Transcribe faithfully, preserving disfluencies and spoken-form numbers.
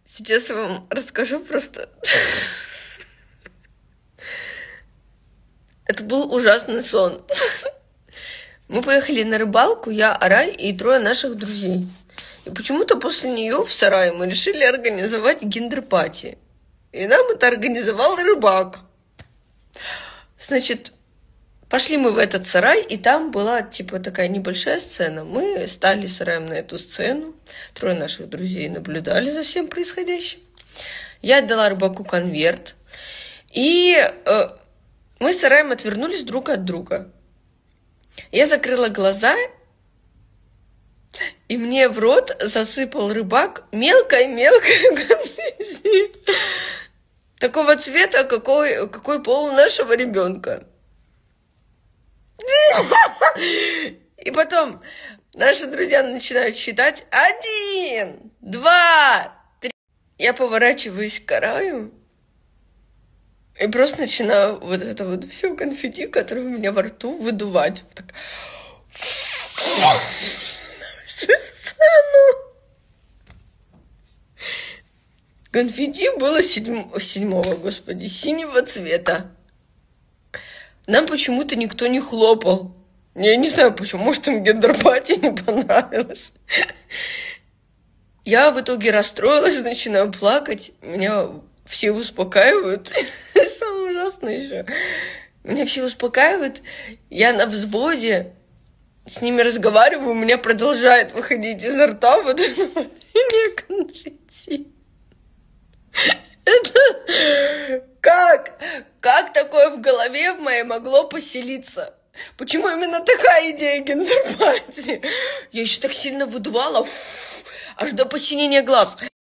Сейчас я вам расскажу просто. Это был ужасный сон. Мы поехали на рыбалку, я, Арай и трое наших друзей. И почему-то после нее в сарае мы решили организовать гендер-пати. И нам это организовал рыбак. Значит, пошли мы в этот сарай, и там была типа такая небольшая сцена. Мы стали сараем на эту сцену. Трое наших друзей наблюдали за всем происходящим. Я отдала рыбаку конверт. И э, мы с сараем отвернулись друг от друга. Я закрыла глаза, и мне в рот засыпал рыбак мелкой-мелкой конфетти. Такого цвета, какой, какой пол у нашего ребенка. И потом наши друзья начинают считать один, два, три. Я поворачиваюсь к Араю и просто начинаю вот это вот все конфетти, которое у меня во рту, выдувать. Так. Всю сцену. Конфетти было седьм... седьмого, господи, синего цвета. Нам почему-то никто не хлопал. Я не знаю почему, может, им гендер-пати не понравилось. Я в итоге расстроилась, начинаю плакать. Меня все успокаивают. Самое ужасное еще. Меня все успокаивают. Я на взводе. С ними разговариваю. У меня продолжает выходить изо рта вот это конфетти. Это... Как? Как такое в голове в моей могло поселиться? Почему именно такая идея гендер-пати? Я еще так сильно выдувала, аж до посинения глаз.